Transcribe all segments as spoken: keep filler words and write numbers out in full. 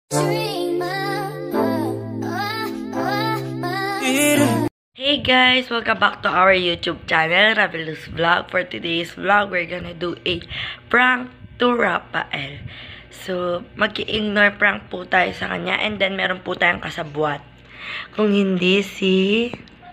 Hey guys, welcome back to our YouTube channel, Ravelous Vlog. For today's vlog, we're gonna do a prank to Rafael. So, mag-i-ignore prank po tayo sa kanya, and then meron po tayong kasabwat. Kung hindi si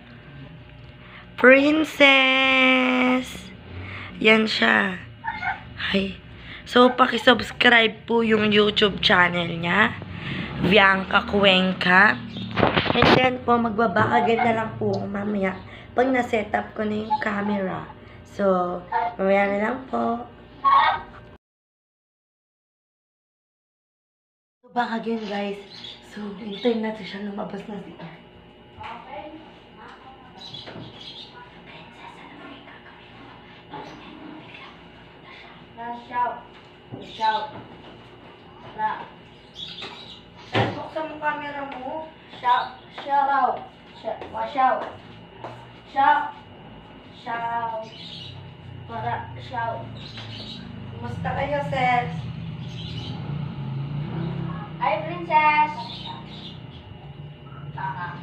Princess. Yan siya. Hi. So, paki-subscribe po yung YouTube channel niya, Bianca Cuenca. And then po, magbabakagad na lang po mamaya pag na-set up ko na yung camera. So, mamaya na lang po. So, bakagyan guys. So, hintayin natin siya lumabas na si R. Okay. Na-shout. Na-shout. Na. Buksan mo camera mo. Shout. Shout out. Shout. Shout. Shout. Shout. Para shout. Kumusta kayo, sis? Hi, Princess. Shout.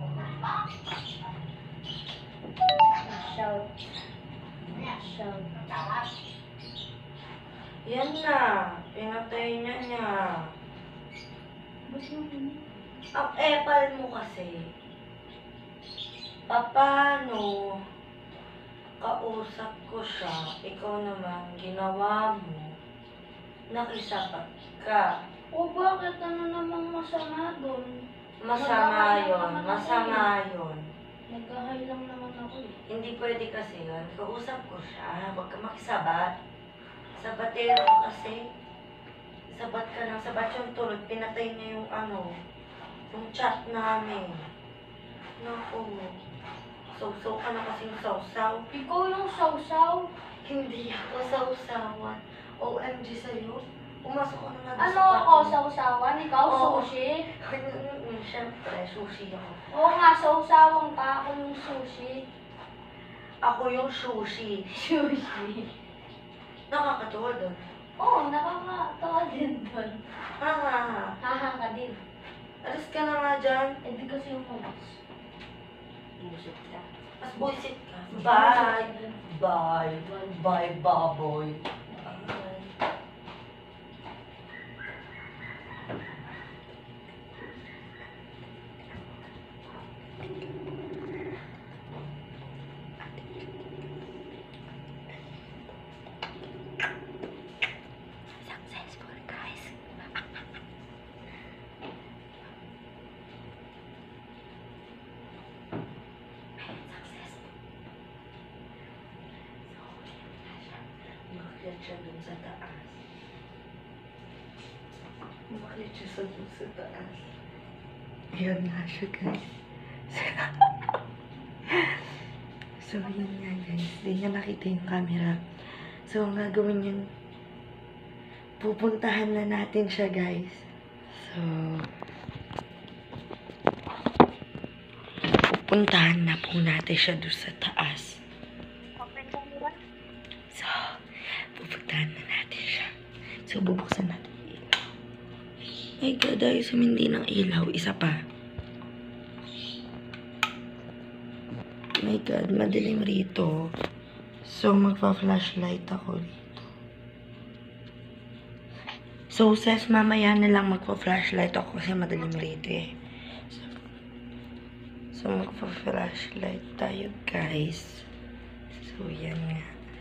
Shout. Yan na. Pinatay niya niya. Ang epal mo kasi. Paano? Kausap ko siya. Ikaw naman, ginawa mo. Nakisapat ka. O bakit? Ano namang masama doon? Masama yun. Masama yun. Nagkahay lang naman ako eh. Hindi pwede kasi yun. Kausap ko siya. Huwag ka makisabat. Sabatero kasi. Sabat ka ng sabat yung tulog. Pinatay niya yung ano. Yung chat namin. Naku. Saw-saw ka na kasing saw-saw. Ikaw yung saw-saw? Hindi ako saw-sawan. O M G sa'yo. Pumasok ko na nga. Ano ako, saw-sawan? Ikaw, Oo. sushi? Siyempre, sushi ako. Oo nga, saw-sawan ka. Ako yung sushi. Ako yung sushi. Sushi? Nakakatuwa doon. Oo, nakakatawa din doon. Ha ha ha. Haha ka din. Alis ka na nga dyan. Eh di kasi yung malas. Busit ka. Mas buisit ka. Bye. Bye. Bye, baboy. Successful, guys. Umakyat siya dun sa taas. Umakyat siya sa dun sa taas. Ayan nga siya, guys. So, yun nga, guys. Hindi niya nakita yung camera. So, ang gagawin yun, pupuntahan na natin siya, guys. So, pupuntahan na po natin siya doon sa taas. So, pupuntahan na natin siya. So, bubuksan natin yung ilaw. My God, ayos sumindi ng ilaw. Isa pa. My God, madilim rito. So, magpa-flashlight ako rito. So, sis, mamaya na lang magpa-flashlight ako kasi madilim rito eh. So, so magpa-flashlight tayo, guys. So, yan nga.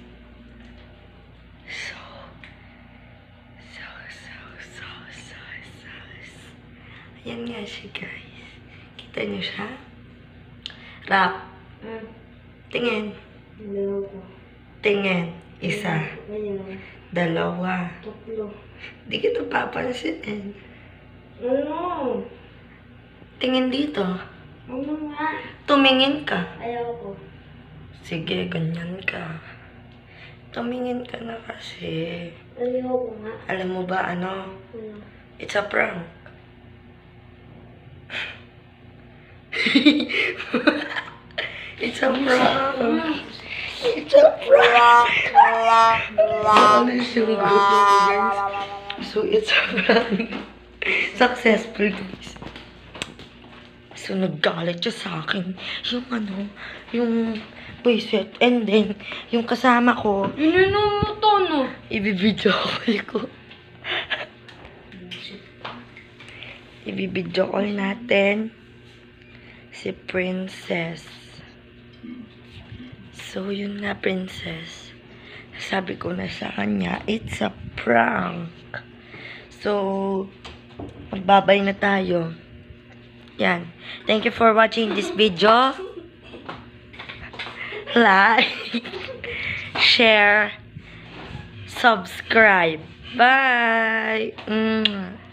So, so, so, so, so, so, so. Ayan nga siya, guys. Kita niyo siya? Rap. Hmm. Tingin. Dalawa. Tingin. Isa. Ganyan. Dalawa. Tatlo. Di kita papansinin. Ano? Tingin dito. Ano nga? Tumingin ka. Ayaw ko. Sige, ganyan ka. Tumingin ka na kasi. Ayaw ko nga. Alam mo ba ano? Ano? It's a prank. It's a prank. It's a prank. Ano yung gulo, guys? So, it's a prank. Successful, guys. So, naggalit siya sa akin. Yung ano, yung bracelet. And then, yung kasama ko, Ininom mo to, no? ibibidyo call ko. Ibibidyo call natin si Princess. So, yun nga, Princess. Sabi ko na sa kanya, it's a prank. So, magbabay na tayo. Yan. Thank you for watching this video. Like, share, subscribe. Bye! Mwah.